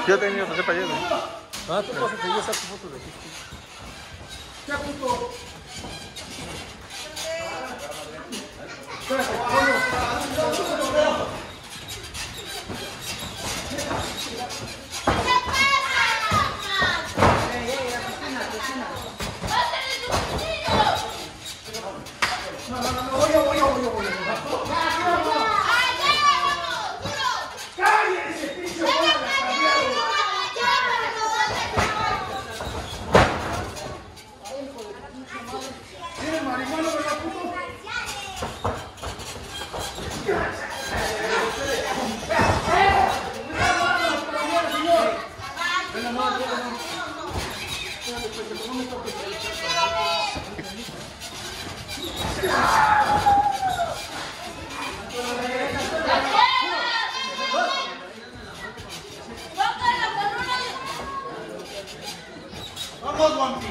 Yo tenía que hacer para allá, ¿no? Ah, tú pásate, yo saco fotos de aquí. Ya, punto. Vamos, Wampi.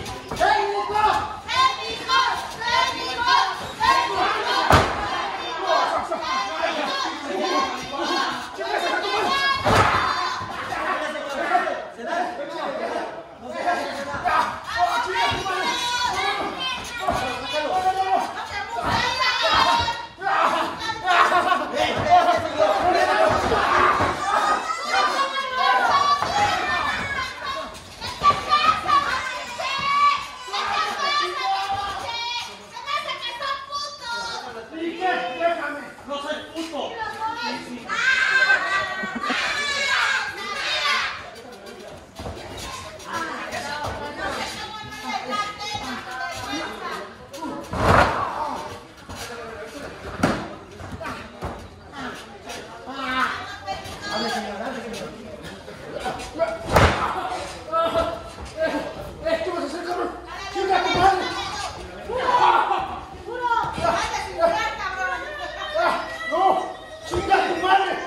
No soy puto. ¿Qué vas a hacer, cabrón? ¡Chinga tu madre! ¡No! ¡Chinga tu madre!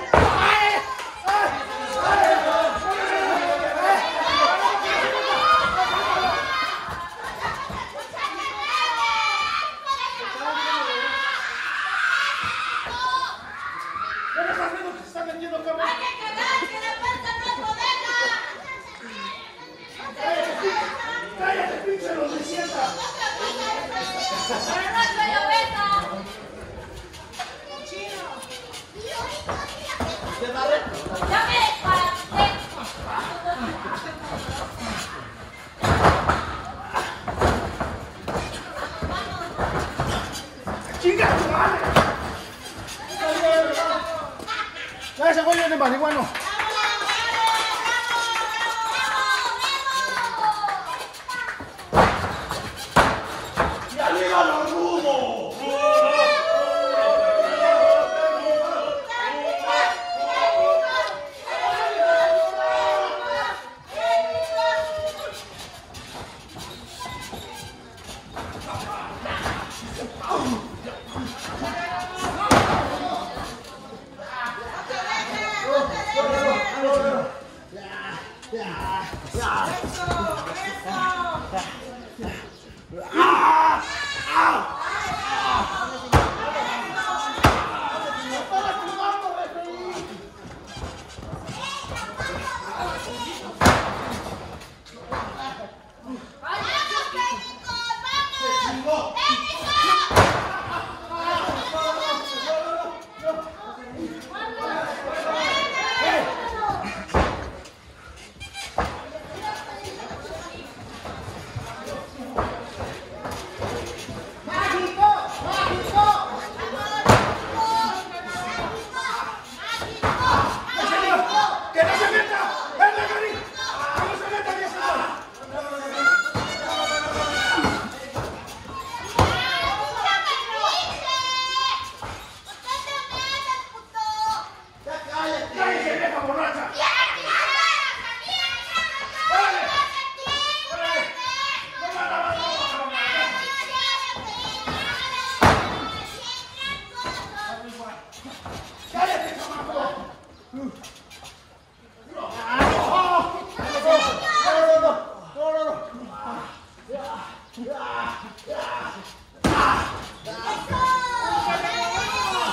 ¿Qué me estás viendo que se está metiendo, cabrón? ¡Hay que cagar, que la puerta no es bodega! ¡Cállate, pinche los de sienta! ¡Pero no es bellobeta! ¡Ya me desbaraté! ¡Chinga tu madre! ¡Ya ese güey viene marihuano! ¡Y arriba los rumos!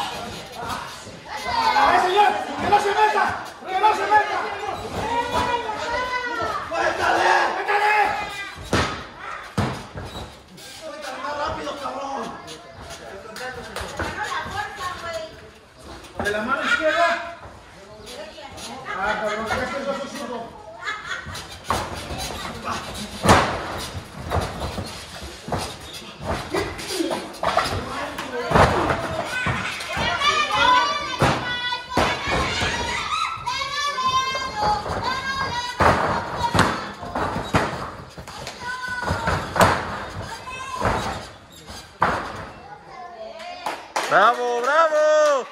¡Ay, señor! ¡Que no se meta! ¡Que no se meta! De la mano izquierda. Ah, perdón, este es otro zurdo. ¡Bravo, bravo!